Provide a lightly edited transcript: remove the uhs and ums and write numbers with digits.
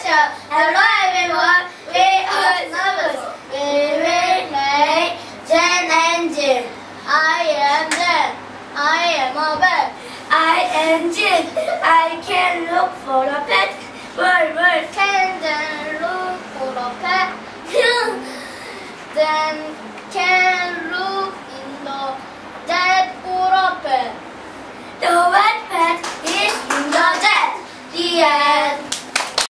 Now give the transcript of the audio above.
show. Hello everyone, we are Novus. We will make Jen and Jin. I am Jen. I am a bird. I am Jin. I can look for a pet. Where can Jen look for a pet? Then can